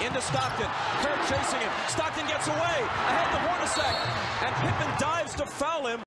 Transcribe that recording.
into Stockton. Kerr chasing him. Stockton gets away. Ahead to Hornacek. And Pippen dives to foul him.